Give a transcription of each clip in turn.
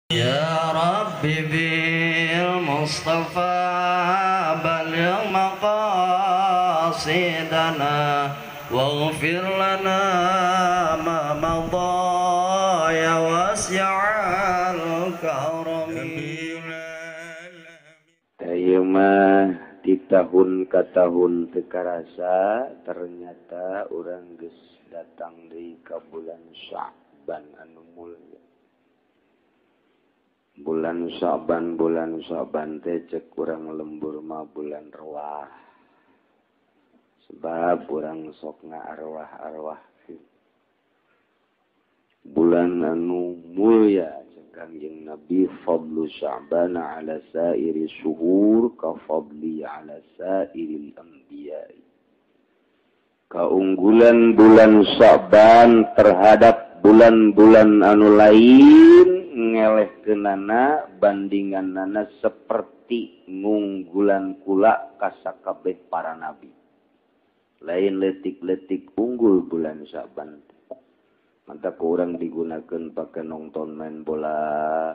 يا رب بالمصطفى بلغ مقاصدنا واغفر لنا ما مضى يا واسع الكرم. Ayo mah di tahun ke tahun teka rasa ternyata orang geus datang di bulan Sya'ban anu mulia. Bulan Sya'ban teh cek urang lembur mah bulan Rewah. Sebab urang sok ngaarwah-arwah bulan anu mulia cek Kangjeng Nabi, fadlu Sya'ban ala sairi syuhur ka fadli ala sairil anbiya. Keunggulan bulan Sya'ban terhadap bulan-bulan anu lain ngelehkeunana bandinganana seperti ngunggulan kula ka sakabeh para nabi. Lain letik-letik unggul bulan Sya'ban. Mantap orang digunakan pakai nonton main bola,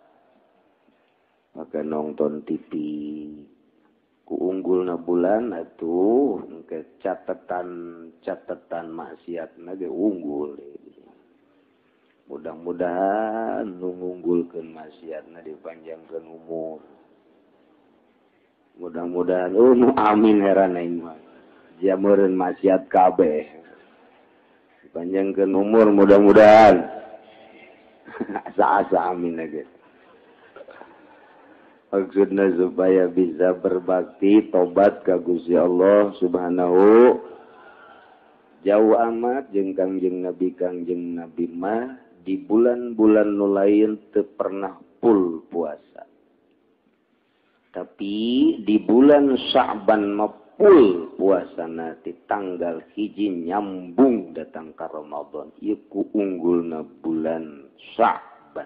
pakai nonton TV. Kuunggulna bulan atuh ke catatan maksiatna ge unggul. Mudah-mudahan nunggulkeun maksiatna dipanjangkeun umur. Mudah-mudahan amin heran aing mah. Jameureun maksiat kabeh. Dipanjangkeun umur mudah-mudahan. Asa-asa amin aja. Maksudna supaya bisa berbakti tobat ka Gusti Allah Subhanahu. Jauh amat jeung Kangjeng Nabi mah di bulan-bulan nu lain teu pernah full puasa. Tapi di bulan Sya'ban mah full puasana ti tanggal 1 nyambung datang ka Ramadan. Ieu ku unggulna bulan Sya'ban.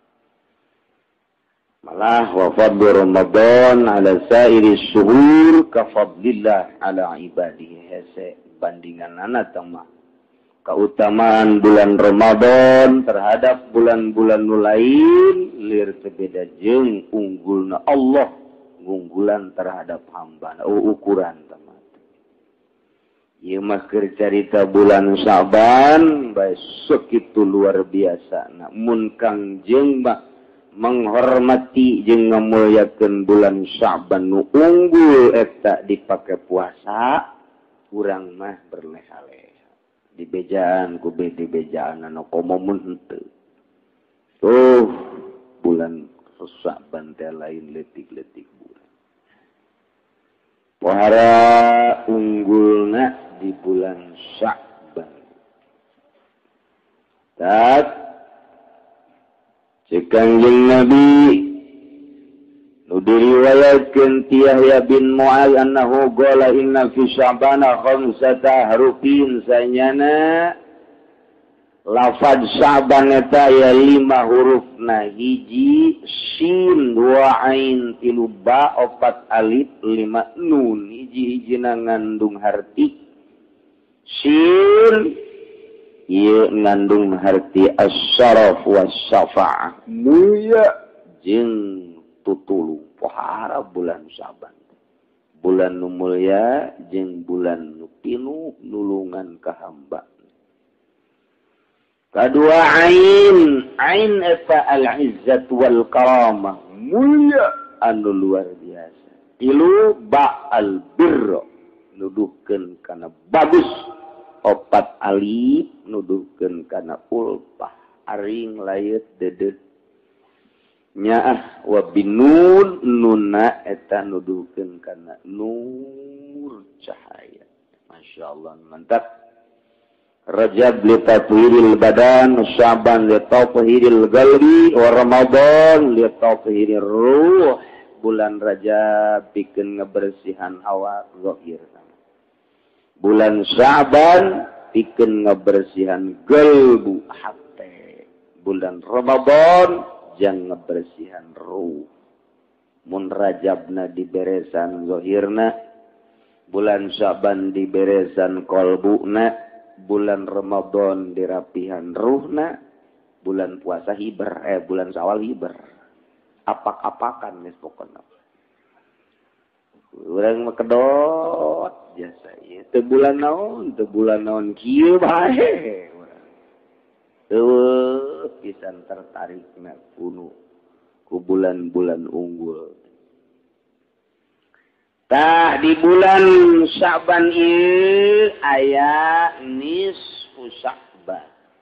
Malah wa fadlu Ramadan ala sairi syuhur ka fadlillah ala ibadihi hese bandinganana tama. Keutamaan bulan Ramadan terhadap bulan-bulan nu lain lir teu beda jeung unggulna Allah unggulan terhadap hamba. Ukuran tama. Ieu mah keur carita bulan Sya'ban bae sakitu luar biasa. Mun Kangjeng mah menghormati jeung ngamulyakeun bulan Sya'ban nu unggul eta dipake puasa, urang mah berleha-leha. Dibejaan ku bejaan anu komo mun henteu. Bulan Sya'ban teh lain letik-letik bulan. Pohara unggulna di bulan Sya'ban. Tak cek Kangjeng Nabi nu diriwayatkeun ti Yahya bin Mu'adz annahu qala inna fi Sya'bana khamsata harufin sanyana lafaz Sya'ban eta ya 5 hurufna hiji shin 2 ain 3 ba 4 alif 5 nun hiji-hijina ngandung harti shin ieu ngandung harti as-syaraf was-syafa'ah mulia jeung tutulung pohara bulan Sya'ban. Bulan nu mulia jeung bulan nu pinuh nulungan ka hamba. Kadua ain eta al-izzat wal karamah mulia anu luar biasa. Tilu ba al-birr nuduhkeun kana bagus. 4 alif nuduhkeun kana ulfah aring layet dedet. Nyaah wa binun nunna eta nuduhkeun kana nur cahaya. Masyaallah mantap. Rajab li tathhiril badan, Sya'ban li tathhiril qalbi, wa Ramadan li tathhirir ruh. Bulan Rajab pikeun ngabersihan hawa zahir. Bulan Sya'ban pikeun ngabersihan qalbu hate. Bulan Ramadan jang ngebersihan ruh. Mun Rajabna diberesan zahirna, bulan Sya'ban diberesan qalbuna, bulan Ramadan dirapihan ruhna, bulan puasa hiber, bulan Syawal hiber. Apak-apakan geus pokona. Urang mah kedot jasa ieu. Teu bulan naon kieu bae. Teu pisan tertarikna ku bulan-bulan unggul. Tah di bulan Sa'ban ieu aya nisfu Sa'ban.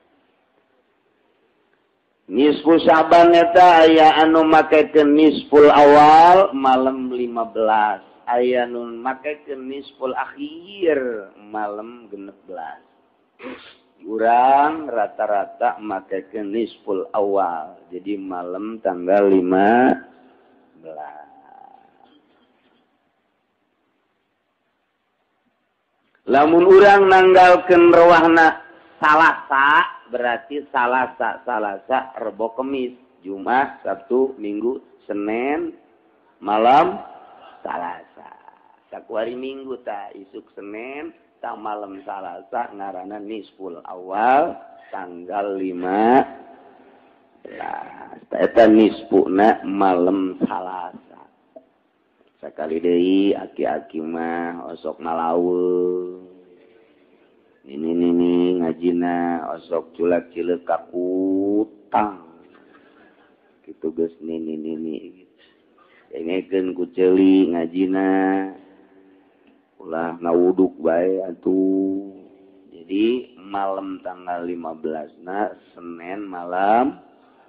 Nisfu Sa'ban eta aya anu makekeun nisful awal malam 15. Aya nu makekeun nisful akhir malam 16. Urang rata-rata makekeun nisful awal. Jadi malam tanggal 15. Lamun urang nanggalkeun rewahna Salasa berarti Salasa Rebo Kemis, Jumat, Sabtu, Minggu, Senin, malam Salasa. Sakuari Minggu tah isuk Senin, tah malam Salasa ngaranna nisful awal tanggal 15. Tah eta nisfuna malam Salasa. Sakali deui aki-aki mah osok nalaweung. Ini ngajina osok culak-cileuk ka kutang. Kitu geus nini gitu. Dengekeun ku ceuli ngajina. Ulah ngawuduk bae atuh. Jadi malam tanggal 15-na Senin malam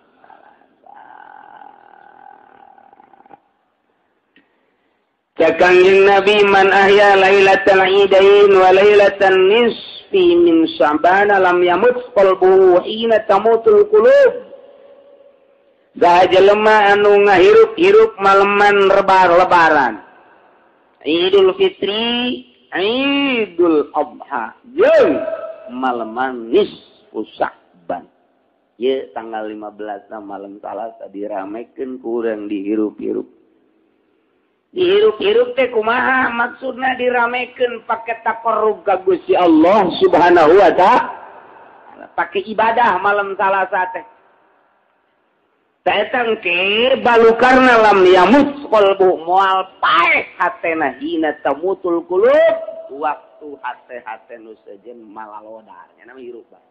Kanjeng Nabi man ahya lailatal idain wa lailatan nisfi min Sya'ban lam yamut qalbuhu hina tamutul qulub. Sajelema anu ngahirup-hirup maleman lebaran. Idul Fitri, Idul Adha, jeung maleman nisfu Sya'ban. Ye tanggal 15 na malam Salasa diramekeun ku urang dihirup-hirup. Dihirup-hirup teh kumaha maksudna diramekeun pake taqarrub ka Gusti Allah Subhanahu wa ta'ala. Pake ibadah malam Salasa teh. Taetang ke balukarna lam yamut qalbu moal paeh hatena hina tamutul qulub waktu hate-hate nu sejen malalodar. Nya nama hirup bae.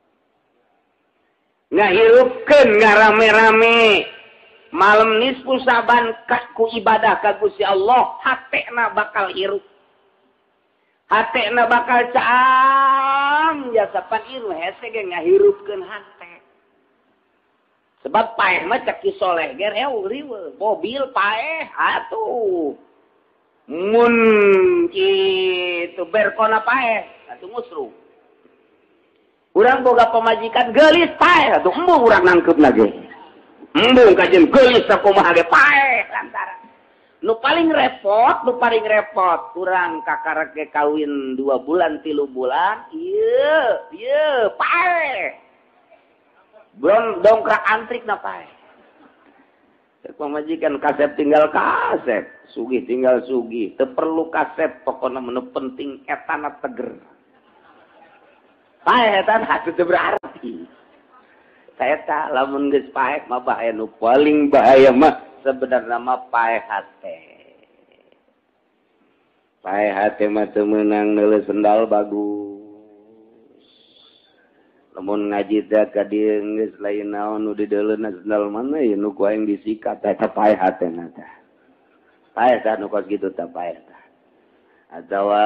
Ngahirupkeun ngarame-rame malam nisfu Sa'ban ku ibadah ka Gusti Allah, hatena bakal hirup. Hatena bakal caam jasa pan ieu hese ge ngahirupkeun hate. Sebab paeh mah cek soleh ge riweuh, mobil paeh atuh. Mun kitu berkona paeh atuh ngusru. Urang boga pamajikan geulis paeh atuh embung urang nangkeupna ge. Embung kajen geulis sakumaha ge paeh lantaran. Nu paling repot urang kakarek ge kawin 2 bulan 3 bulan, ieu paeh. Belum dongkrak antrik na paeh. Pamajikan kasep tinggal kasep, sugih tinggal sugih, teu perlu kasep pokona menu penting etana teger. Paeh etana teu berarti. Saeta lamun geus paeh mah bahaya nu paling bahaya mah sebenarnya mah paeh hate. Paeh hate mah teu meunang neuleus sendal bagus. Lamun ngaji teh ka dieu geus lain naon nu dideuleuna sendal mana ye nu ku aing disikat eta paeh hatena teh. Paeh tah nu kos kitu teh paeh tah. Atawa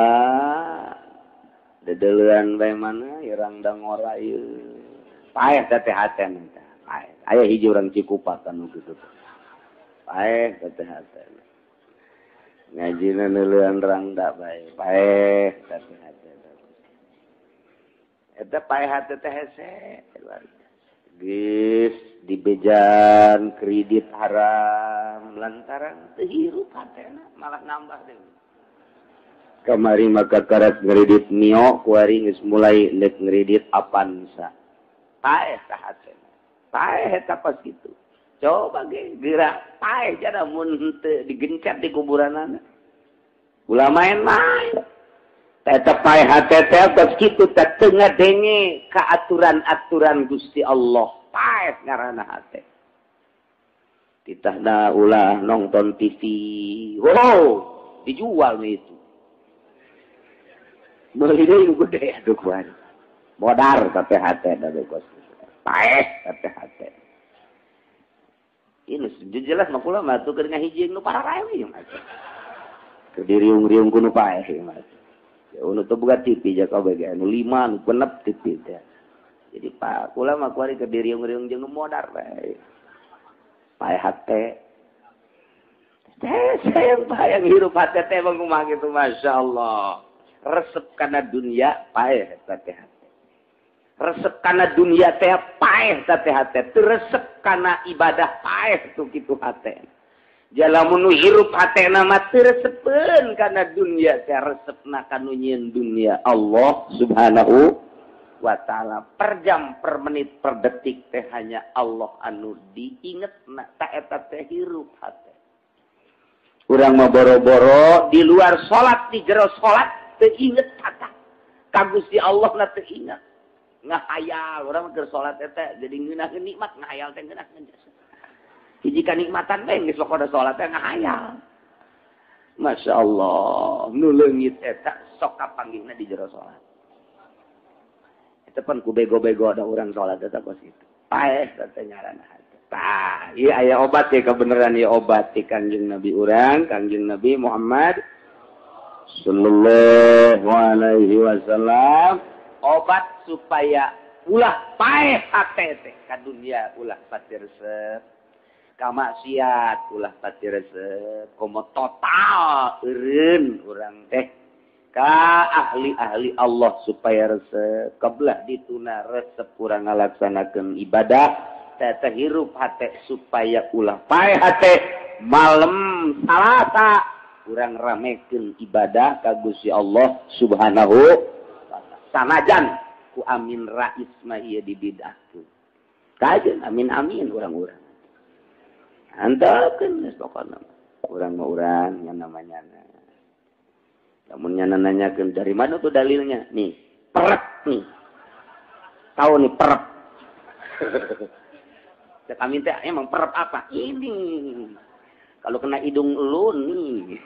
dedeleuan bae mana irang dangora ieu. Paeh teh hatena teh. Paeh. Aya hiji urang Cikupa anu kitu teh. Paeh teh hatena. Ngajina neuleuan rangda bae. Paeh teh hatena. Eta paeh hate teh hese. Geus dibejan kredit haram lantaran teu hirup hatena malah nambah deui. Kamari maka karas ngredit Mio kuari geus mulai neuk ngredit Avanza. Paeh tah hatena. Paeh eta pas kitu. Coba ge geura paeh jana mun teu digencet di kuburanana. Ulah main-main. Tetep pae hate teh tos kitu teh teu ngadenge ka aturan-aturan Gusti Allah. Pae ngaranna hate. Titahna ulah nonton TV. Wow, dijual itu. Beli deui gede atuh kuari. Modar tapi hate da bos. Pae tapi hate. Ini jelas mah kula mah tuh keur ngahiji nu pararae we mah. Keur diriung-riung ku nu pae mah. Unu tuh buka TV jaka bagian anu 5 anu penep TV teh. Jadi Pak kula mah kuari ke diriung-riung jeung nu modar bae. Pae hate. Saya bayang hirup hate teh bang kumaha kitu masyaallah. Resep kana dunia pae hate. Resep kana dunia teh pae hate. Teu resep kana ibadah pae tuh kitu hate. Jalamun nu hirup hatena mah teu resepeun kana dunia teh resepna kanu nyieun dunia Allah Subhanahu wa taala. Per jam, per menit, per detik teh hanya Allah anu diingetna ta eta teh hirup hate. Urang mah boro-boro di luar salat di jero salat teu inget kata. Ka Gusti Allah na teu inget. Ngahayal urang keur salat eta jadi ngeunaheun nikmat ngahayal teh ngeunaheun jasa. Hiji kanikmatan bae geus lokoda salat teh ngahayal. Masya Allah, nu leungit eta sok kapanggihna di jero salat. Eta pan ku bego-bego ada urang salat eta kos itu. Pae teh ngaranna hate. Tah, ieu aya obat ya kebenaran ieu obat ti Kanjeng Nabi urang, Kanjeng Nabi Muhammad sallallahu alaihi wasallam. Obat supaya ulah pae hate teh ka dunia ulah pati resep. Ka maksiat ulah pati resep komo total eureun urang teh ka ahli-ahli Allah supaya resep kebelah dituna resep urang ngalaksanakeun ibadah teh hirup hate supaya ulah pae hate malam Salasa urang ramekeun ibadah ka Gusti Allah Subhanahu wa taala sanajan ku amin rais mah ieu dibidahkeun kajeun amin urang-urang antakeun geus pokona urang mah urang nya namanya. Lamun nya nanyakeun dari mana tuh dalilnya? Nih, perep nih. Tahu nih perep. Cek amin teh emang perep apa? Ini. Kalau kena hidung lu nih.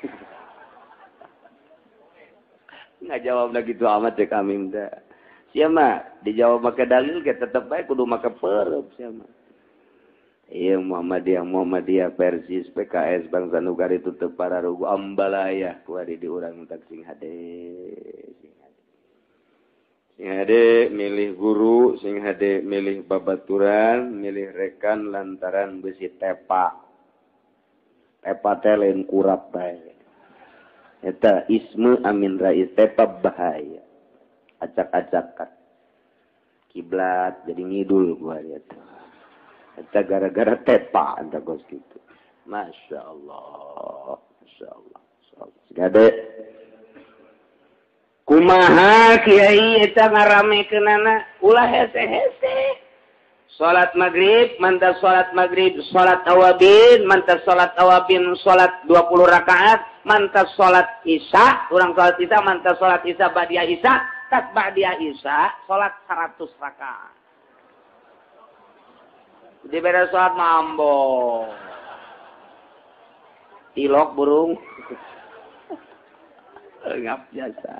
Nggak jawab lagi gitu amat cek amin teh. Sia mah dijawab make dalil ge tetep bae kudu make perep sia mah. Iya Muhammadiyah Persis PKS Bangsa Nugari tutup para rugu ambalaya kuari di urang tak sing hade milih guru sing hade milih babaturan milih rekan lantaran besi tepa teh lain kurap bae eta ismu amin rais tepa bahaya acak-acakan kiblat jadi ngidul kuari eta eta gara-gara tepa anta kos kitu. Masya Allah. Segade. Kumaha kiai eta ngaramekeunana ulah hese-hese. Salat maghrib, mantap salat maghrib, salat awabin, mantap salat awabin, salat 20 rakaat, mantap salat isya, urang salat isya, mantap salat isya ba'diyah isya, tas ba'diyah isya, salat 100 rakaat. Di beda saat mambo. Tilok burung. Ngap jasa.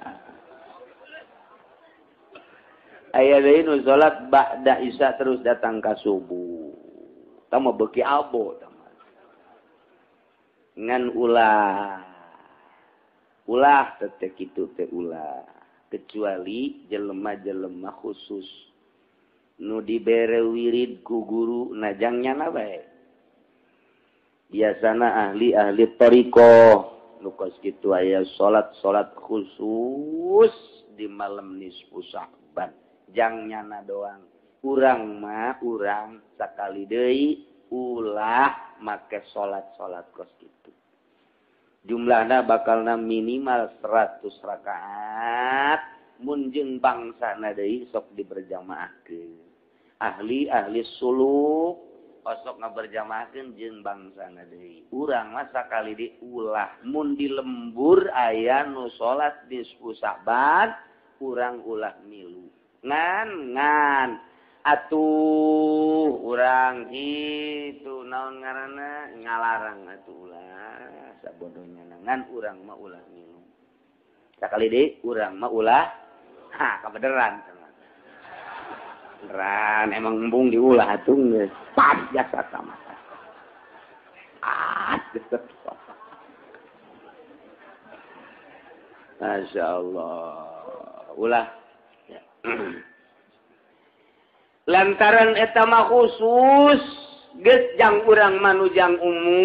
Aya deui nu salat ba'da isya terus datang ka subuh. Tama beuki abo tama. Ngan ulah. Ulah teh kitu teh ulah. Kecuali jelema-jelema khusus nu dibere wirid ku guru najangnya na bae. Biasana ahli-ahli thariqah nu kos kitu aya salat khusus di malam nisfu Sya'ban. Jangnya na doang. Urang mah urang sakali deui ulah make salat kos kitu. Jumlahna bakalna minimal 100 rakaat mun jeung bangsana deui sok diberjamaahkeun. Ahli suluk osok ngaberjamaahkeun jeung bangsana deui. Urang mah sakali diulah mun di lembur aya nu salat nisfu Sa'ban, urang ulah milu. Ngan atuh urang itu naon ngaranna ngalarang atuh ulah sabodohnya ngan urang mah ulah milu. Sakali deui urang mah ulah kabeneran. Beneran emang embung diulah atuh geus pas jasa sama. Masya Allah. Ulah. Ya. Lantaran eta mah khusus geus jang urang mah nu jang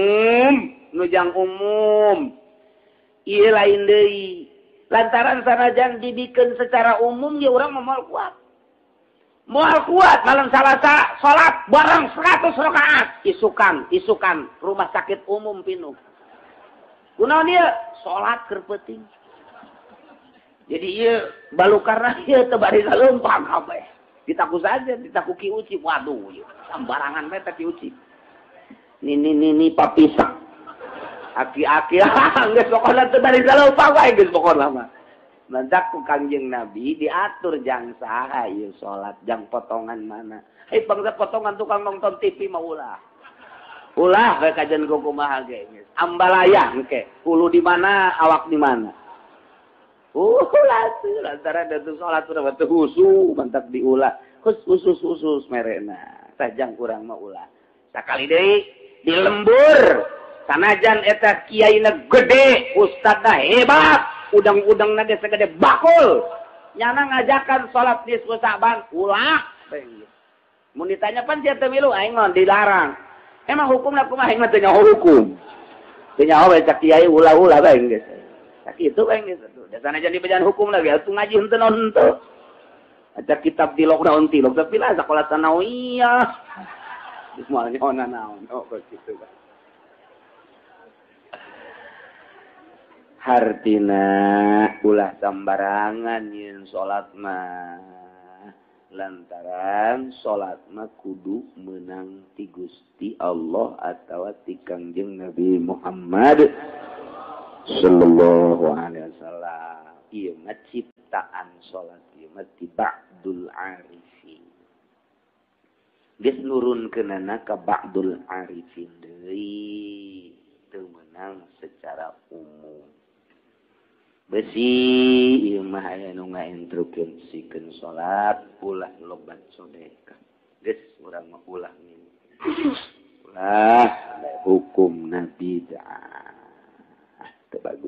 umum. Ieu lain deui. Lantaran sanajan dibikeun secara umum ge urang mah moal kuat. Moal kuat malam Salasa salat bareng 100 rakaat isukan rumah sakit umum pinuh. Kunaon ieu? Salat keur penting. Jadi ieu balukarna ieu teu bari saleumpang kabeh. Ditaku saja, ditaku Ki Uci. Waduh, ieu sambarangan bae Ki Uci. Ni papisak. Aki-aki geus pokona teu bari saleumpang wae geus pokona mah. Mantak ku Kangjeng Nabi diatur jang saha ieu salat, jang potongan mana. Bangsa potongan tukang nonton TV mah ulah. Ulah bae kajen ku kumaha ge geus. Ambalaya engke, hulu di mana, awak di mana. Ulah lantaran da salat urang teu husu, mantak diulah. Khusus merena. Sajang urang mah ulah. Sakali deui di lembur, sanajan eta kiaina gede, ustadna hebat. Udang-udang nade segede bakul. Nyana ngajakan salat nisfu Sa'ban, ulah. Mun ditanya pan sia teu milu aing mah dilarang. Emang hukumna kumaha aing mah teu nyaho hukum. Teu nyaho bae cak kiai ulah-ulah bae geus. Cak kitu bae geus. Da sanajan dibejaan hukum lagi atuh ngaji henteu naon henteu. Ada kitab tilok naon tilok tapi lah sakola sanawiyah. Geus moal nyaona naon. Oh kitu bae. Hartina ulah sambarangan yen salat mah lantaran salat mah kudu meunang ti Gusti Allah atawa ti Kangjeng Nabi Muhammad sallallahu alaihi wasallam. Ieu mah ciptaan salat ieu mah ti ba'dul arifin. Geus nurunkeunana ka ba'dul arifin deui teu meunang secara umum. Besi ieu mah aya nu ngainstruksikeun salat ulah lobat sedekah. Geus urang mah ulah ini. Ulah hukum Nabi dah. Teu bagus.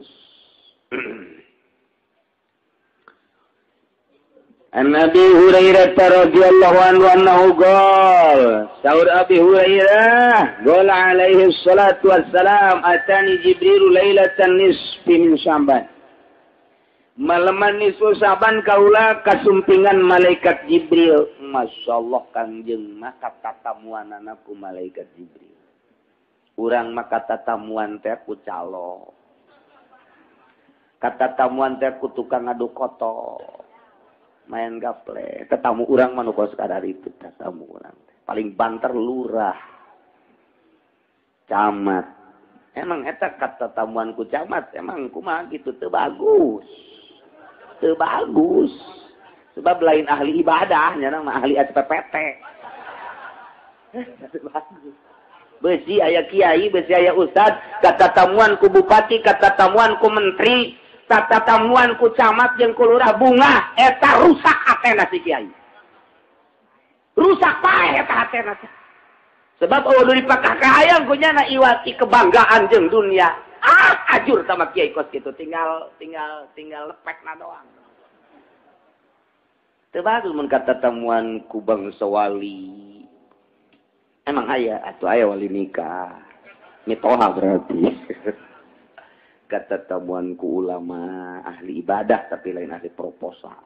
An Abi Hurairah radhiyallahu anhu qala Saur Abi Hurairah qala alaihi salatu wassalam atani Jibril lailatan nisfi min Sya'ban. Malaman nisfu Sa'ban kaula kasumpingan malaikat Jibril. Masyaallah Kangjeng mah katatamuanana ku malaikat Jibril. Urang mah katatamuan teh ku calo. Katatamuan teh ku tukang ngadu koto. Main gaple. Tetamu urang mah nu kos kadar itu tatamu urang. Paling banter lurah. Camat. Emang eta katatamuan ku camat emang kumaha kitu teu bagus. Teu bagus. Sebab lain ahli ibadah, nya mah ahli SPPT. Teu bagus. Beusi aya kiai, beusi aya ustad, katatamuan ku bupati, katatamuan ku menteri, katatamuan ku camat jeung ku lurah bunga, eta rusak hatena si kiai. Rusak pae eta hatena. Sebab eueuh dipakah ka hayang ku nya iwati kebanggaan jeung dunia. Ajur sama kiai kos gitu, tinggal lepekna doang. Teu bagus mun katatamuan ku bangsa wali. Emang aya atuh aya wali nikah. Mitoha berarti. Katatamuan ku ulama ahli ibadah tapi lain ahli proposal.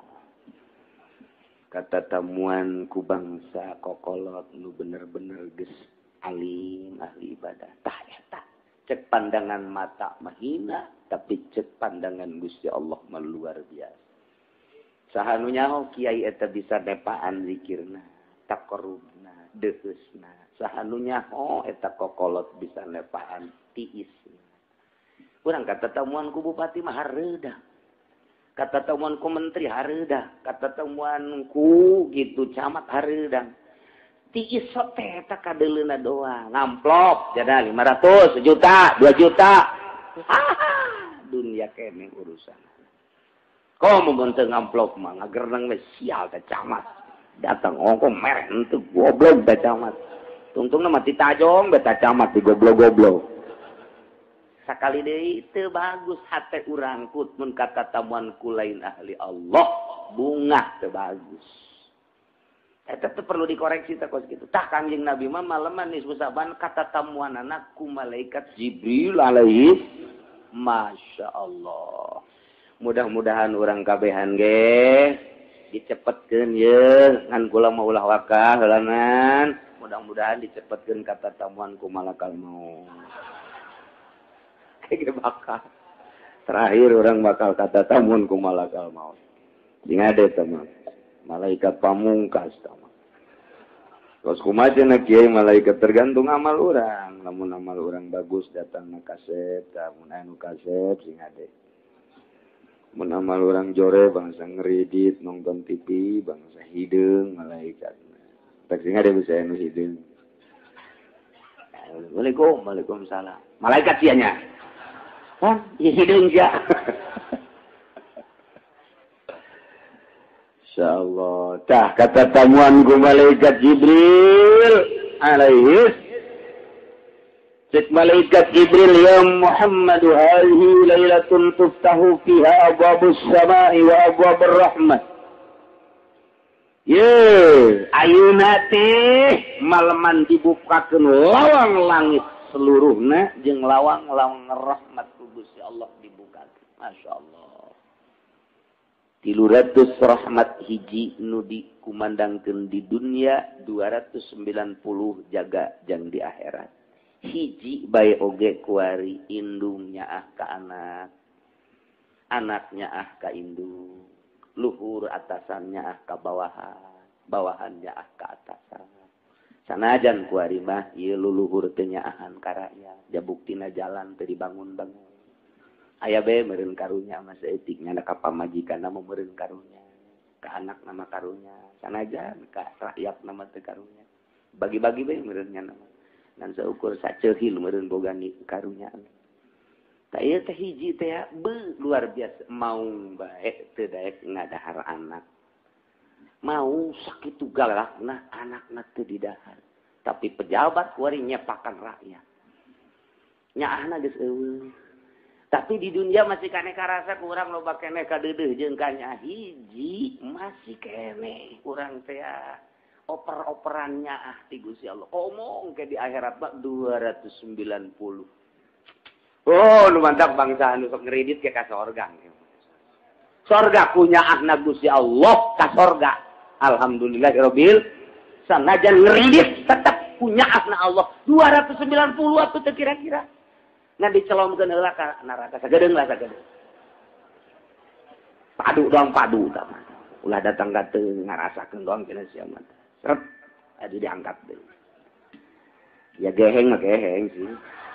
Katatamuan ku bangsa kokolot nu bener-bener geus alim ahli ibadah. Tah eta cek pandangan mata mahina tapi cek pandangan Gusti Allah mah luar biasa. Saha nu nyaho kiai eta bisa nepaan zikirna, taqarrubna, deusna, sahanunya eta kokolot bisa nepaan tiis. Urang kata temuan ku bupati mah hareuda. Kata temuan ku menteri hareuda. Kata temuan ku gitu camat hareuda. Tiis teh eta kadeleuna doang. Ngamplop jada 500, 1 juta, 2 juta. Dunia kene urusan. Komo mun teu ngamplop mah ngagerenang we sial teh camat. Datang ongkong merek henteu goblok teh camat. Tungtungna mah ti tajong beta camat ti goblok-goblok. Sakali deui teu bagus hate urang put mun kata tamuan ku lain ahli Allah bunga teu bagus. Eta teh perlu dikoreksi teh kos kitu. Tah Kangjeng Nabi mah maleman nisfu Saban kata tamuanana ku malaikat Jibril alaihi Masya Allah. Mudah-mudahan urang kabehan ge dicepetkeun ye ngan kula maulah wakah heulangan. Mudah-mudahan dicepetkeun kata tamuan ku malakal maut. Kayak bakal. Terakhir orang bakal kata tamuan ku malakal maut. Ingat deh teman. Malaikat pamungkas teman. Terus kumaha na kiai malaikat tergantung amal orang. Lamun amal orang bagus datang na kaset, mun anu kaset ingat deh. Mun amal orang jore bangsa ngeredit nonton TV, bangsa hideung malaikat. Tak ingat deh bisa anu hideung. Assalamualaikum, waalaikumsalam. Malaikat sianya. Kan hideung sia. Insyaallah. Tah kata tamuan ku malaikat Jibril alaihi. Cek malaikat Jibril ya Muhammad hadhihi lailatun tuftahu fiha abwabus samai wa abwabur rahmat. Ye, ayeuna teh maleman dibukakeun lawang langit seluruhna jeung lawang-lawang rahmat ku Gusti Allah dibukakeun. Masyaallah. 300 rahmat hiji nu dikumandangkeun di dunia, 290 jaga jang di akhirat. Hiji bae oge kuari indungnya ka anak, anaknya ka indung, luhur atasannya ka bawahan, bawahannya ka atasan. Sanajan kuari mah ieu luluhur teu nyaahan ka rakyat, jabuktina jalan teu dibangun-bangun. Aya bae meureun karunya mah saeutik nyana ka pamajikan mah meureun karunya, ka anak nama karunya, sanajan ka rakyat nama teu karunya. Bagi-bagi bae meureun nyana mah. Dan seukur saceuhil meureun boga ni karunya. Tah ieu teh hiji teh luar biasa mau bae teu daek ngadahar anak. Mau sakitu galakna anakna teu didahar. Tapi pejabat kuari nyepakan rakyat. Nyaahna geus eueuh. Tapi di dunia masih kene karasa kurang loba kene kadeudeuh jeung kanya hiji masih kene kurang teh oper-operannya ti Gusti Allah. Omong ke di akhirat mah 290. Oh, lu mantap bangsa anu sok ngredit ke ka sorga. Sorga punya ahna Gusti Allah ka sorga. Alhamdulillahirabbil sanajan ngredit tetap punya ahna Allah 290 atuh teh kira-kira. Nah dicelomkeun heula ka neraka sagedeung lah sagedeung. Padu doang padu tah mah. Ulah datang ka teu ngarasakeun doang cenah sia mah. Seret adi diangkat deui. Ya geheng mah geheng sih.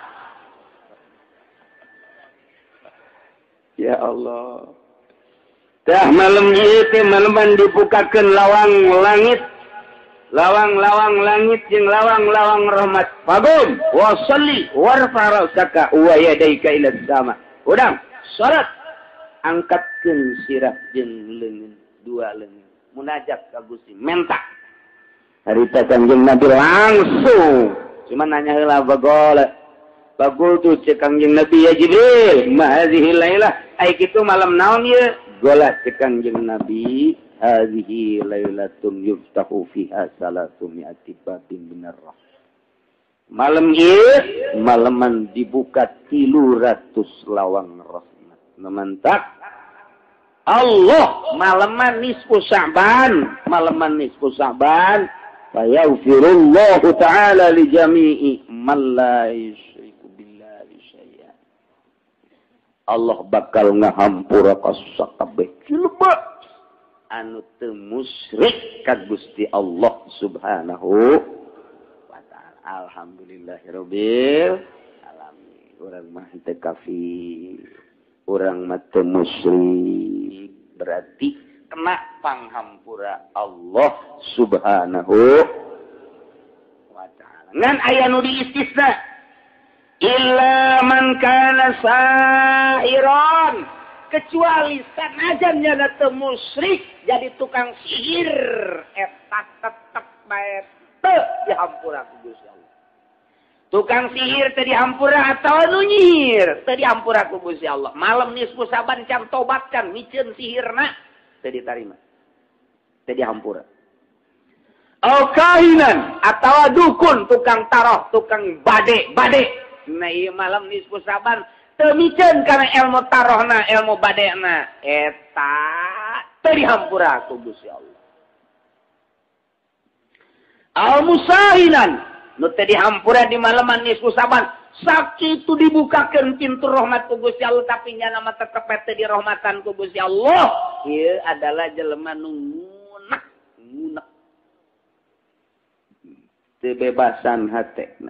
Ya Allah. Tah malam ieu teh maleman dibukakeun lawang langit. Lawang-lawang langit jeung lawang-lawang rahmat. Fagum wa shalli warfa ra'saka wa yadaika ila sama. Udang salat angkatkeun sirah jeung leungeun, dua leungeun. Munajat ka Gusti, menta. Harita Kangjeng Nabi langsung cuma nanya heula bagol. Bagol tu cek Kangjeng Nabi ya Jibril, ma hadhihi lailah. Ai kitu malam naon ieu? Golat cek Kangjeng Nabi. Hadhihi lailatun yuftahu fiha 300 babin minar rahmah. Malam ieu malaman dibuka 300 lawang rahmat. Memantak Allah malaman nisfu Sya'ban, malaman nisfu Sya'ban fa yaghfirullahu ta'ala li jami'i man la yusyriku billahi syai'an. Allah bakal ngahampura ka sakabeh cilebet anu teu musyrik ka Gusti Allah Subhanahu wa taala. Alhamdulillahirabbil alamin. Urang mah teu kafir, urang mah teu musyrik. Berarti kena panghampura Allah Subhanahu wa taala. Ngan aya nu diistisna. Illa man kana sahiran, kecuali sanajan nya teu musyrik jadi tukang sihir eta tetep bae teu dihampura ku Gusti Allah. Tukang sihir teu dihampura atawa nu nyihir teu dihampura ku Gusti Allah. Malam nisfu saban can tobatkan mikeun sihirna teu ditarima. Teu dihampura. Au kahinan atawa dukun, tukang taroh, tukang bade. Nah ieu malam nisfu saban teu mikeun kana ilmu tarohna, ilmu badena eta teu dihampura ku Gusti Allah. Au musahinan nu teu dihampura di malaman nisfu saban sakitu dibukakeun pintu rahmat ku Gusti Allah tapi nya nama tetep teu dirahmatan ku Gusti Allah. Ieu adalah jelema nu ngunak teu bebasan hatena.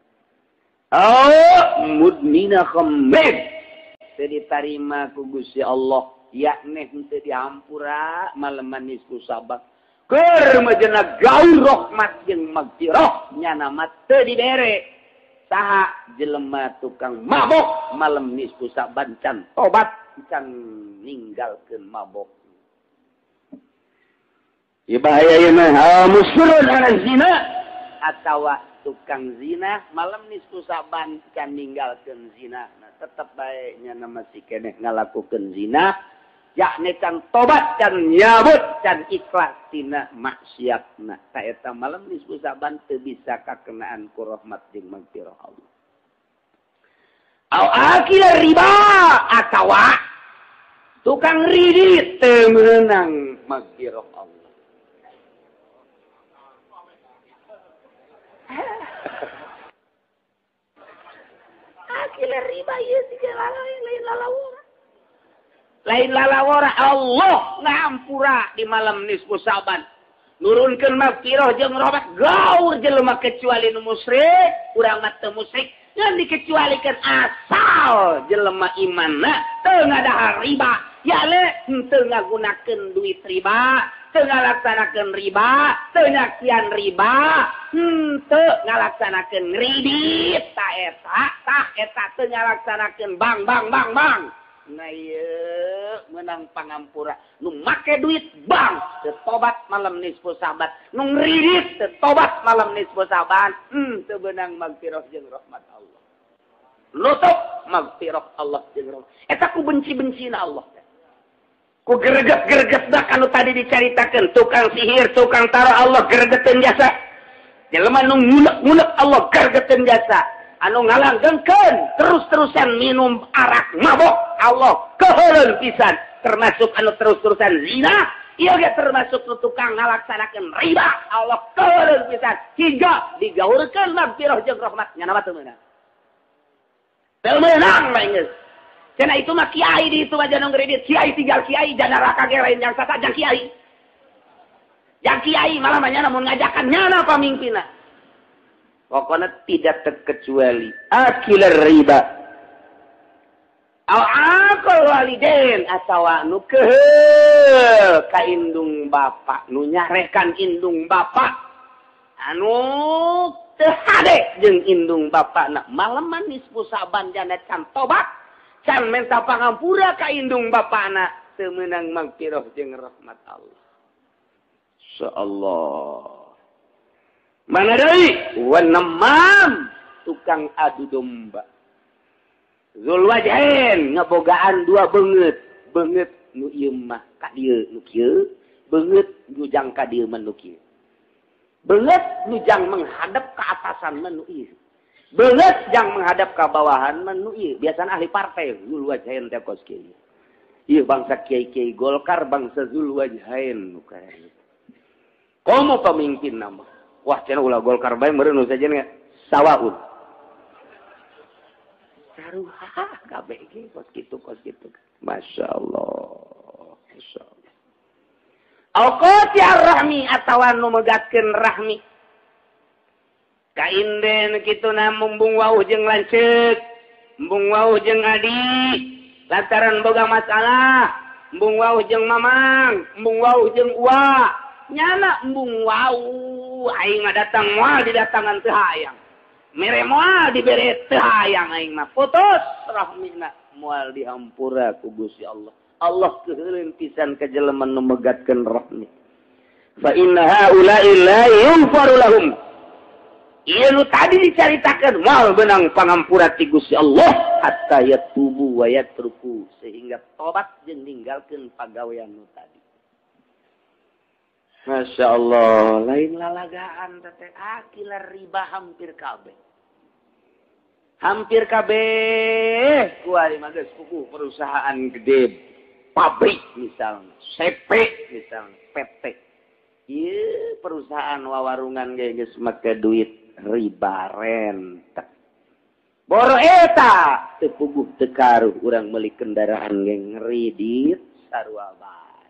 Mudmina khamr teu ditarima ku Gusti Allah, yakni teu dihampura malaman nisfu saban. Keur majena gaul rahmat jeung magfirah nya nama teu dibere. Saha jelema tukang mabok malam nisfu saban can tobat can ninggalkeun mabok. Ieu bahaya ieu mah musyrun ala zina atawa tukang zina malam nisfu saban can ninggalkeun zina. Nah, tetep bae nya nama si keneh ngalakukeun zina, yakni can tobat, can nyabut, can ikhlas tina maksiatna. Ta eta malam nisfu saban teu bisa kakenaan ku rahmat jeung magfirah Allah. Au akil riba atawa tukang ridit teu meunang magfirah Allah. Akila riba ieu sigala lain lalawara. Lain lalawara Allah ngampura di malam nisfu saban. Nurunkeun magfirah jeung rahmat gaur jelema kecuali nu musyrik, urang mah teu musyrik. Ngan dikecualikeun asal jelema imanna teu ngadahar riba. Ya le teu ngagunakeun duit riba, teu ngalaksanakeun riba, teu nyaksian riba, teu ngalaksanakeun ngridit, ta eta teu ngalaksanakeun bang. Nah ieu meunang pangampura. Nu make duit bang, teu tobat malam nisfu saban. Nu ngridit teu tobat malam nisfu saban, teu beunang magfirah jeung rahmat Allah. Nutup magfirah Allah jeung rahmat. Eta ku benci-bencina Allah. Ku greget dah kalau tadi diceritakan tukang sihir, tukang taruh Allah gregetin jasa. Jelema nu ngunek Allah gregetin jasa. Anu ngalanggengkeun terus-terusan minum arak mabok Allah keheuleun pisan. Termasuk anu terus-terusan zina, ieu ge termasuk nu tukang ngalaksanakeun riba Allah keheuleun pisan. Hingga digaurkeun magfirah jeung rahmat nya nama teu meunang. Teu meunang mah geus. Karena itu mah kiai di itu aja nong kredit. Kiai tinggal kiai dan neraka ge lain yang sata jang kiai. Yang kiai malah banyak namun ngajakan nyana pamimpinna. Pokoknya tidak terkecuali akil riba. Al-aqal walidain atawa nu keheul ka indung bapa, nu nyarekan indung bapa. Anu teu hade jeung indung bapana. Maleman nisfu saban jana can tobat. Can minta pangampura ka indung bapana teu meunang magfirah jeung rahmat Allah. Insyaallah. Mana deui? Wan namam, tukang adu domba. Zul wajhain ngabogaan dua beungeut. Beungeut nu ieu mah ka dieu nu kieu, beungeut nu jang ka dieu mah nu kieu. Beungeut nu jang menghadap ke atasan mah nu ieu. Beungeut jang menghadap ke bawahan mah nu ieu. Biasana ahli partai Zul wajhain teh kos kieu. Ieu bangsa kiai-kiai Golkar, bangsa Zul wajhain nu kaya. Komo pemimpin nama. Wah, cenah ulah Golkar bae meureun nu sajen sawaun. Saruha kabeh ge kos kitu. Masyaallah. Al-qati ar-rahmi atawa nu megatkeun rahmi. Kainden kitu na mumbung wauh jeung lanceuk, mumbung wauh jeung adi, lantaran boga masalah, mumbung wauh jeung mamang, mumbung wauh jeung uwa, nyana mumbung wauh aing datang moal didatangan teu hayang. Mere moal dibere teu hayang aing mah putus rahmina moal dihampura ku Gusti Allah. Allah keureun pisan ka jelema nu megatkeun rahmi. Fa inna haula'i la yughfaru lahum. Ieu nu tadi dicaritakeun moal beunang pangampura ti Gusti Allah hatta yatubu wa yatruku sehingga tobat jeung ninggalkeun pagawean nu tadi. Masya Allah, lain lalagaan teh akilar riba hampir kabeh. Hampir kabeh kuari mah geus kuku perusahaan gede, pabrik misalnya, CP misalnya, PT. Ieu perusahaan wawarungan ge geus make duit riba renta. Boro eta teu puguh teu karuh urang meuli kendaraan ge ngredit sarua bae.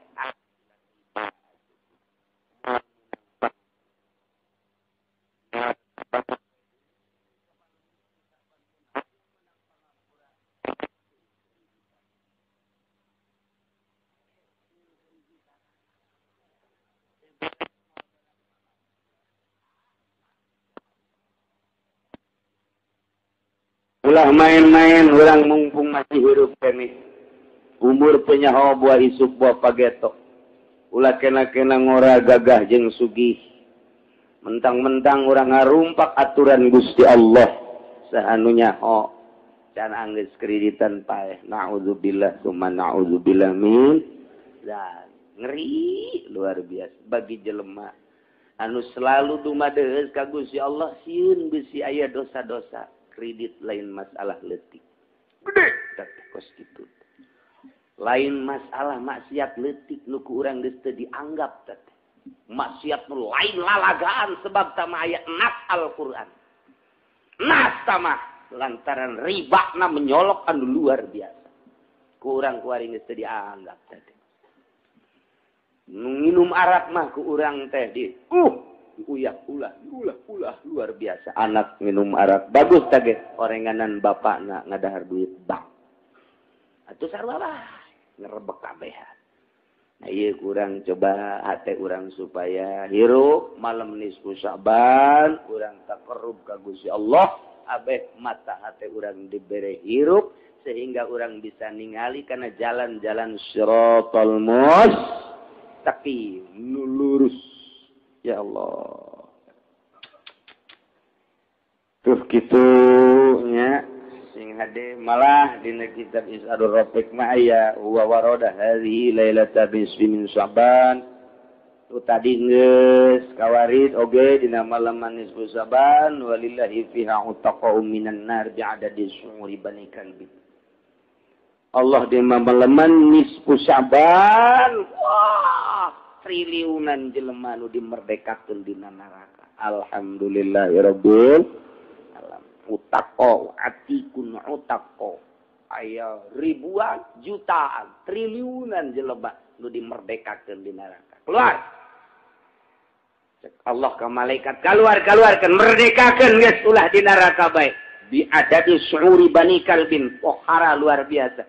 Ulah main-main orang mumpung masih hirup kene. Umur penyaho buah isuk buah pageto. Ulah kena-kena ngora gagah jeung sugih. Mentang-mentang orang ngarumpak aturan Gusti Allah. Sahanunya ho. Can anggeus kreditan paeh. Na'udzubillah summa na'udzubillah min. Dan ngeri luar biasa bagi jelema anu selalu dumadeus ka Gusti Allah sieun bisi aya dosa-dosa. Kredit lain masalah leutik. Gede teh kos kitu. Lain masalah maksiat leutik nu ku urang geus teu dianggap teh. Maksiat nu lain lalagaan sebab tama aya nas Al-Qur'an. Nas tama lantaran ribana menyolok anu luar biasa. Ku urang kuari geus teu dianggap teh. Nu nginum arak mah ku urang teh di ulah luar biasa anak minum arak bagus tage orenganan bapakna ngadahar duit bang atuh sarua bae ngerebek kabehan. Nah ieu kurang coba hate urang supaya hirup malam nisfu Sa'ban urang taqarrub ka Gusti Allah abeh mata hate urang dibere hirup sehingga urang bisa ningali kana jalan-jalan siratal mustaqim nu lurus. Ya Allah. Terus kitunya sing hade malah dina kitab Isadur Rafiq mah aya wa warada hadhihi lailata bismi min Sa'ban. Tu tadi geus kawarid oge dina malam nisfu Sa'ban walillahi fiha utaqa'u minan nar bi'adadi syu'uri bani kalbi. Allah di malam nisfu Sa'ban. Wah. Triliunan jelema nu dimerdekakeun dina neraka. Alhamdulillahirabbil alamin. Utaqo atikun utaqo. Aya ribuan, jutaan, triliunan jelema nu dimerdekakeun dina neraka. Keluar. Cek Allah ka malaikat keluarkan merdekakeun geus ulah dina neraka bae. Bi adadi syu'uri bani kalbin pohara luar biasa.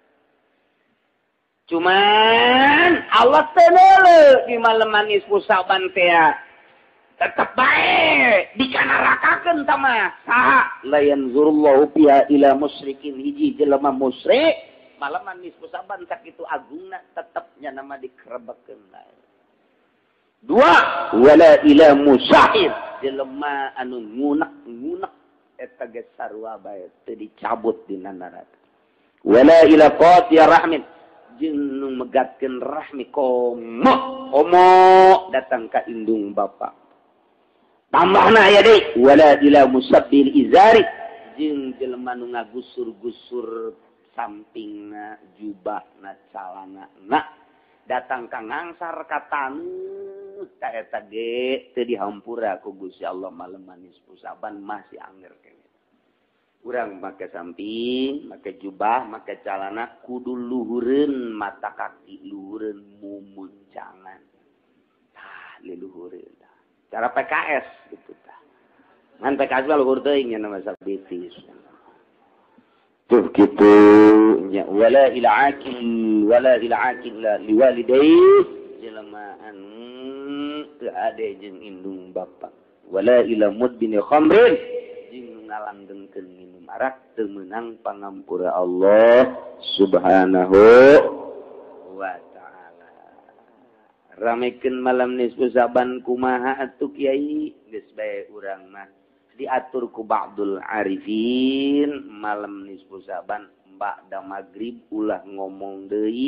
Cuman Allah tenele di malam nisfu Sa'ban teh tetep bae dikanarakakeun tama saha la yanzurullahu biha ila musyrikin hiji jelema musyrik malam nisfu Sa'ban sakitu agungna tetepnya nama dikerebekeun bae. Dua wala ila musahid jelema anu ngunek eta ge sarua bae teu dicabut dina neraka. Wala ila qati rahmin jeung nu megatkeun rahmi komo datang ka indung bapa. Tambahna aya deui wala ila musabbil izari jeung jelema nu ngagusur-gusur sampingna jubahna calanana datang ka ngangsar ka taneuh ta eta ge teu dihampura ku Gusti Allah malam nisfu Sa'ban masih anger kene. Urang make samping, make jubah, make calana kudu luhureun mata kaki, luhureun mumuncangan. Tah, liluhureun. Cara PKS gitu tah. Ngan PKS mah luhur teuing nya nama sabitis. Tuh gitu nya wala ila akil liwalidayhi jelmaan teu ade jeung indung bapa. Wala ila mudbini khamrin jeung ngalanggengkeun minum arak teu meunang pangampura Allah Subhanahu wa taala. Ramekeun malam nisfu saban kumaha atuh kiai geus bae urang mah diatur ku ba'dul arifin malam nisfu saban ba'da maghrib ulah ngomong deui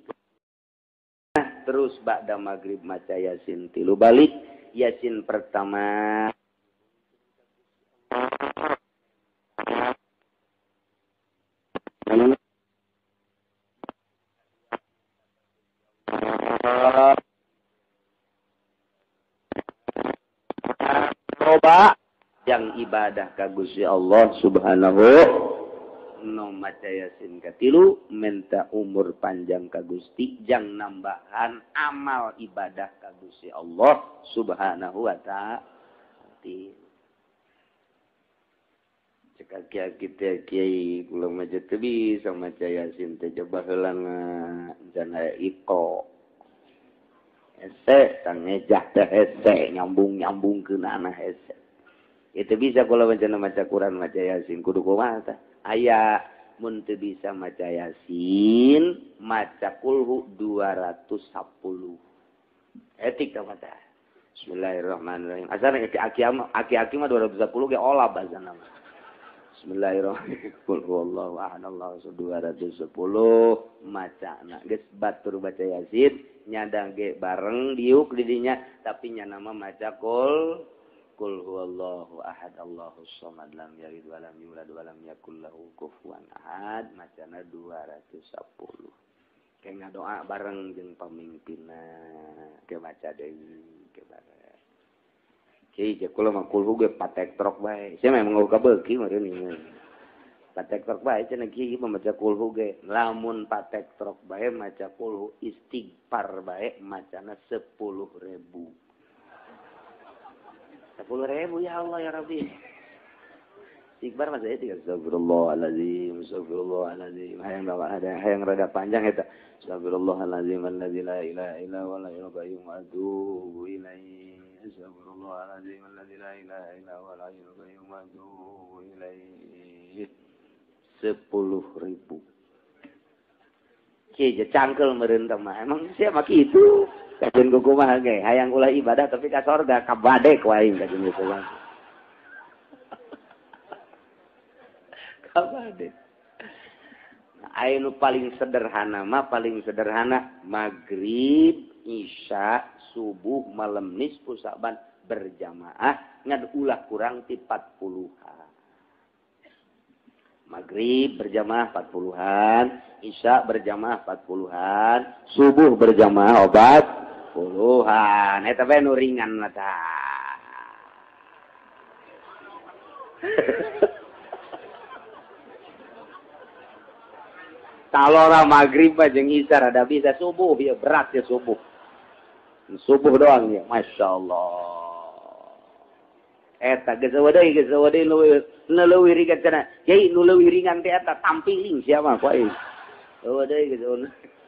terus ba'da maghrib maca yasin 3 balik. Yasin pertama coba yang ibadah ka Gusti Allah Subhanahu no maca yasin katilu minta umur panjang ka Gusti jang nambahan amal ibadah ka Gusti Allah Subhanahu wa taala. Cekak kita kiai kula maca teu bisa maca yasin teh coba heula jana iko. Hese tang ngejah teh hese nyambung-nyambungkeun ana hese. Itu bisa kalau maca Quran maca Yasin kudu kumaha tah? Aya mun teu bisa maca Yasin, maca kulhu 210. Etik tah maca. Bismillahirrahmanirrahim. Asana aki-aki mah 210 ge olah bahasana mah. Bismillahirrahmanirrahim. Qul huwallahu ahad Allahu samad 210 macana. Geus batur baca Yasin, nyadang ge bareng diuk di dinya tapi nya nama maca Qul huwallahu ahad Allahus samad lam yalid wa lam yulad wa lam yakul lahu kufuwan ahad macana 210. Kayak ngadoa bareng jeung pamimpinna ke maca deui ke bareng. Kieu je kula mah kulhu ge patek trok bae. Sia mah ngau ka beuki mah geuning. Patek trok bae cenah kieu maca kulhu ge. Lamun patek trok bae maca kulhu istighfar bae macana 10.000. 10.000 ya Allah ya Rabbi. Istighfar mah saya tiga astagfirullahalazim. Hayang rada panjang eta. Astagfirullahalazim alladzi la ilaha illa huwa al-hayyul qayyum wa atubu ilaihi. Astagfirullahalazim alladzi la ilaha illa huwa al-hayyul qayyum wa atubu ilaihi. 10.000. Kieu cangkel meureun teh mah. Emang sia mah kitu. Kajen kumaha ge hayang ulah ibadah tapi ka sorga kabadek wae kajen kitu mah. Kabadek. Anu paling sederhana maghrib, isya, subuh, malam nisfu saban berjamaah ngan ulah kurang ti 40-an. Maghrib berjamaah 40-an, isya berjamaah 40-an, subuh berjamaah 40-an. Eta bae nu ringan mah tah. Talora maghrib jeung isya rada bisa, subuh ya berat ya subuh. Subuh doang ya, masyaallah. Eta geus deui leuwih ringan cenah. Yai nu leuwih ringan teh eta tampiling sia mah poe. Eueuh deui geus.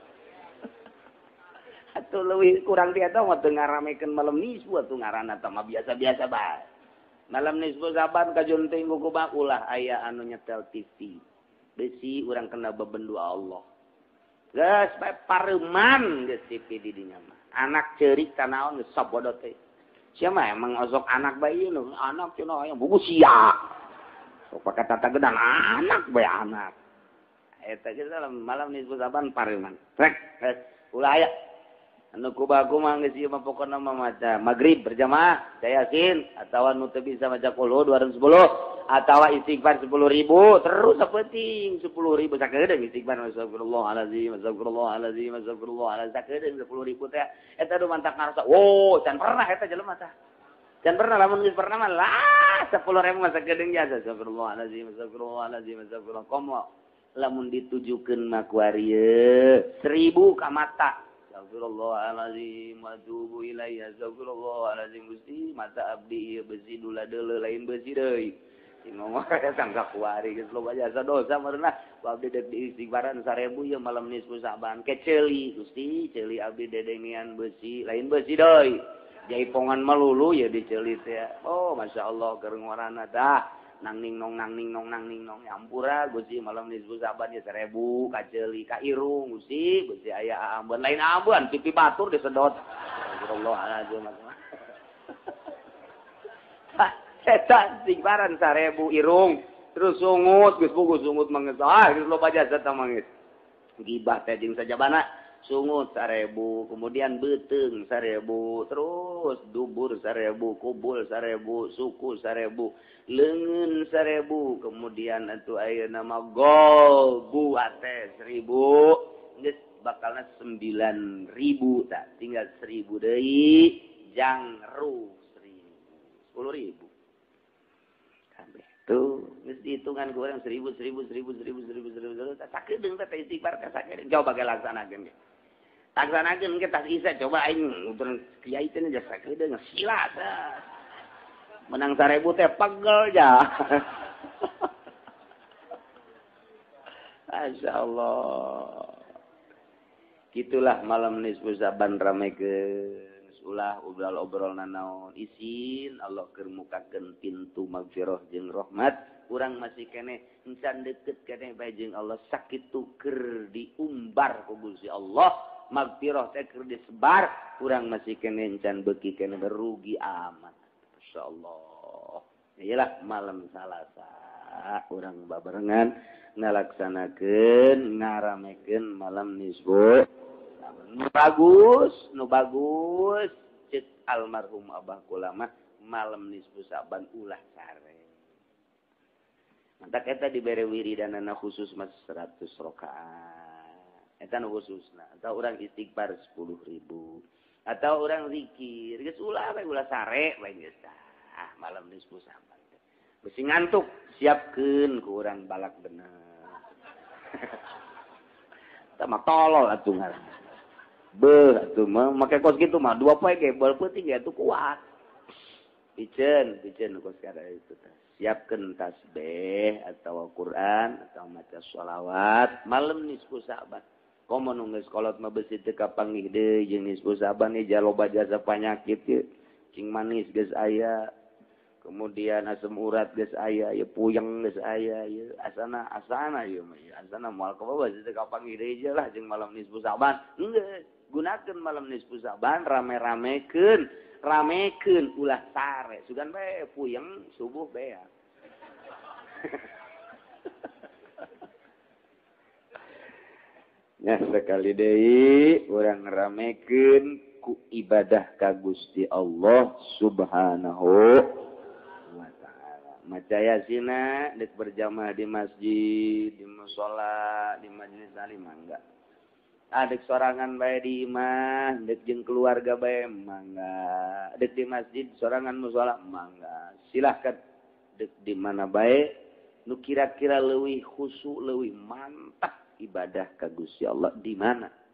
Atuh leuwih kurang teh eta mah teu ngaramekeun malam nisfu atuh ngaranna teh mah biasa-biasa bae. Malam nisfu saban kajunting ku kumaha ulah aya anu nyetel TV. Besi urang kena bebendu Allah. Geus bae pareuman geus TV di dinya mah. Anak ceurik tanaon geus sabodot teh. Siapa emang osok anak bayi nu anak cenah yang buku sia. Sok pakai tata gedang anak bae anak. Eta ge malam nisfu saban pareuman. Rek, ulah aya. Anu kubaku mah geus ieu mah pokona mah maca maghrib berjamaah, maca Yasin atawa nu teu bisa maca qul 210 atawa istighfar 10.000 terus sapenting 10.000 sakedeung istighfar astagfirullahalazim sakedeung 10.000 teh eta do mantak ngarasa can pernah eta jelema tah can pernah lamun geus pernah mah lah 10.000 mah sakedeung jasa astagfirullahalazim komo lamun ditujukeun mah ku arieu 1.000 ka mata Astagfirullahalazim wa atubu ilaihi. Astagfirullahalazim Gusti mata abdi ieu besi dula deuleu lain besi deui. Sing ngomong aya tangga kuari geus loba jasa dosa meurna. Abdi dek diistighfaran 1000 ieu malam nisfu Saban keceli Gusti ceuli abdi dedengian besi lain besi deui. Jaipongan melulu ya diceuli teh. Oh masyaallah keur ngorana tah. Nang ning nong nyampura Gusti malam nisfu Saban ya 1000 kaceuli ka irung Gusti aya ambeun lain ambeun pipi batur disedot. Astagfirullahalazim. Setan istighfaran 1000 irung terus sungut geus puguh sungut mangeus geus loba jasa tah mangeus. Gibah teh jeung sajabana sungut 1000 kemudian beuteung 1000 terus dubur 1000 kubul 1000 suku 1000 leungeun 1000 kemudian atuh ayeuna mah gol buat teh 1000 geus bakalna 9000 tah tinggal 1000 deui jangru 10.000 kabeh tuh geus dihitungan ku urang 1000 sakedeung teh istighfar ka sakedeung coba ge laksanakeun ge laksanakeun ge tas isa coba aing utur kiai teh aja sakedeung sila teh menang 1000 teh pegel ja. Masyaallah. Gitulah malam nisfu Saban ramekeun ulah obrol-obrol naon isin Allah keur mukakeun pintu magfirah jeung rahmat urang masih keneh encan deukeut keneh bae jeung Allah sakitu keur diumbar ku Gusti Allah magfirah teh keur disebar urang masih keneh encan beuki keneh rugi amat. Masyaallah. Iyalah malam Salasa urang babarengan ngalaksanakeun ngaramekeun malam nisfu nu bagus cek almarhum Abah Kulama malam nisfu Saban ulah sare. Mantap eta dibere wiridanana khusus mas 100 rakaat. Eta nu khususna. Atau urang istighfar 10.000. Atau urang zikir geus ulah we ulah sare we geus tah malam nisfu Saban. Besi ngantuk siapkeun ku urang balak bener. Tah mah tolol atuh ngaranna. Beuh atuh mah make kos kitu mah 2 poe ge bal peuting atuh kuat. Piceun kos kada itu teh. Siapkeun tasbih atau Al-Qur'an atau maca sholawat malam nisfu Saban. Komo nu geus kolot mah beusi teu kapanggih deui jeung nisfu Saban ieu jaloba jasa panyakit ieu. Cing manis geus aya. Kemudian asam urat geus aya, ieu puyeng geus aya, ieu asana ieu mah asana moal kabawa teu kapanggih deui je lah jeung malam nisfu Saban. Enggeus, gunakeun malam nisfu Saban rame-ramekeun ulah sare. Sugan bae puyeng subuh bea. Ya sekali deui urang ngaramekeun ku ibadah ka Gusti Allah Subhanahu maca yasina dek berjamaah di masjid, di mushola, di majelis taklim mangga. Dek sorangan bae di imah, dek jeung keluarga bae mangga. Dek di masjid sorangan mushola mangga. Silahkan dek di mana bae nu kira-kira leuwih khusyuk, leuwih mantap ibadah ka Gusti Allah di mana?